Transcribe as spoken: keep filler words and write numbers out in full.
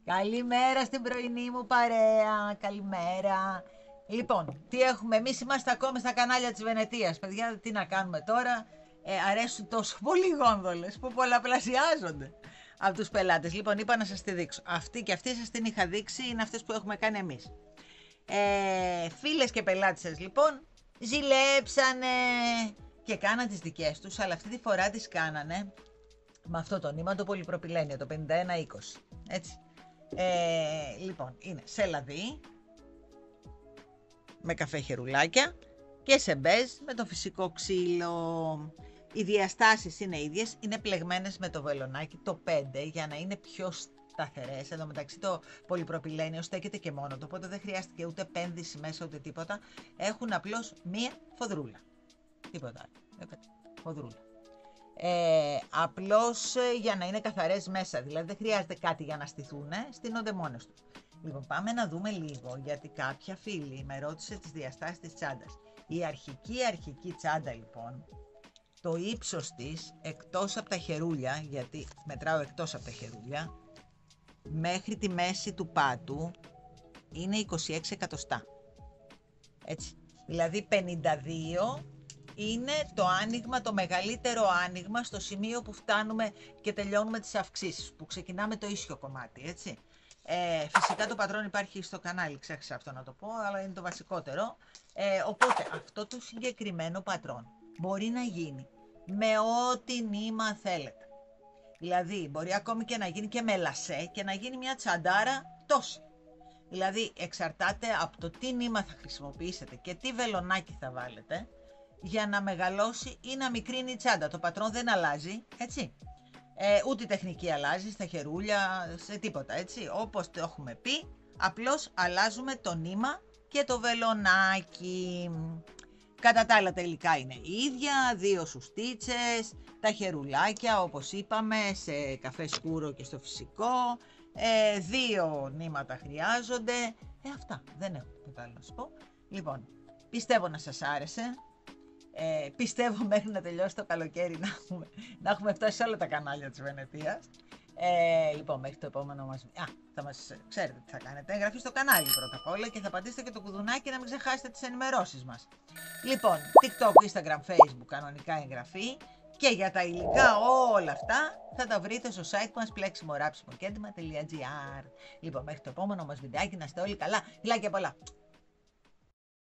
Καλημέρα στην πρωινή μου παρέα. Καλημέρα. Λοιπόν, τι έχουμε, εμείς είμαστε ακόμα στα κανάλια της Βενετίας. Παιδιά, τι να κάνουμε τώρα. Ε, αρέσουν τόσο πολύ οι γόνδολες που πολλαπλασιάζονται από τους πελάτες. Λοιπόν, είπα να σας τη δείξω. Αυτή και αυτή σας την είχα δείξει, είναι αυτές που έχουμε κάνει εμείς. Ε, φίλες και πελάτες σας, λοιπόν, ζηλέψανε και κάναν τις δικές τους, αλλά αυτή τη φορά τις κάνανε με αυτό το νήμα, το πολυπροπυλένιο, το πενήντα ένα είκοσι. Έτσι. Ε, λοιπόν, είναι σε λαδί, με καφέ χερουλάκια και σε μπέζ με το φυσικό ξύλο. Οι διαστάσεις είναι ίδιες, είναι πλεγμένες με το βελονάκι το πέντε για να είναι πιο σταθερές. Εδώ μεταξύ το πολυπροπυλένιο στέκεται και μόνο το, οπότε δεν χρειάστηκε ούτε πένδυση μέσα ούτε τίποτα. Έχουν απλώς μία φοδρούλα. Τίποτα άλλο. Φοδρούλα. Ε, απλώς για να είναι καθαρές μέσα, δηλαδή δεν χρειάζεται κάτι για να στηθούν, στείνονται μόνες τους. Λοιπόν, πάμε να δούμε λίγο, γιατί κάποια φίλη με ρώτησε τις διαστάσεις της τσάντας. Η αρχική αρχική τσάντα, λοιπόν, το ύψος της, εκτός από τα χερούλια, γιατί μετράω εκτός από τα χερούλια, μέχρι τη μέση του πάτου είναι είκοσι έξι εκατοστά. Έτσι, δηλαδή πενήντα δύο είναι το άνοιγμα, το μεγαλύτερο άνοιγμα στο σημείο που φτάνουμε και τελειώνουμε τις αυξήσεις, που ξεκινάμε το ίσιο κομμάτι, έτσι. Ε, φυσικά το πατρόν υπάρχει στο κανάλι, ξέχασα αυτό να το πω, αλλά είναι το βασικότερο. Ε, οπότε αυτό το συγκεκριμένο πατρόν μπορεί να γίνει με ό,τι νήμα θέλετε. Δηλαδή μπορεί ακόμη και να γίνει και με λασέ και να γίνει μια τσαντάρα τόση. Δηλαδή εξαρτάται από το τι νήμα θα χρησιμοποιήσετε και τι βελονάκι θα βάλετε για να μεγαλώσει ή να μικρύνει η τσάντα. Το πατρόν δεν αλλάζει, έτσι. Ε, ούτε η τεχνική αλλάζει στα χερούλια, σε τίποτα, έτσι. Όπως το έχουμε πει, απλώς αλλάζουμε το νήμα και το βελονάκι. Κατά τα άλλα τα υλικά είναι ίδια, δύο σουστίτσες, τα χερουλάκια όπως είπαμε σε καφέ σκούρο και στο φυσικό, ε, δύο νήματα χρειάζονται, ε, αυτά, δεν έχω τίποτα άλλο να σου πω. Λοιπόν, πιστεύω να σας άρεσε. Ε, πιστεύω μέχρι να τελειώσει το καλοκαίρι να έχουμε, να έχουμε φτάσει σε όλα τα κανάλια της Βενετίας. Ε, λοιπόν, μέχρι το επόμενο μας... Α, θα μας... Ξέρετε τι θα κάνετε. Εγγραφή στο κανάλι πρώτα απ' όλα και θα πατήσετε και το κουδουνάκι να μην ξεχάσετε τις ενημερώσεις μας. Λοιπόν, TikTok, Instagram, Facebook, κανονικά εγγραφή. Και για τα υλικά όλα αυτά θα τα βρείτε στο site μας πλέξιμο ράψιμο κέντημα τελεία τζι άρ. Λοιπόν, μέχρι το επόμενο μας βιντεάκι να είστε όλοι καλά. Φιλάκια πολλά.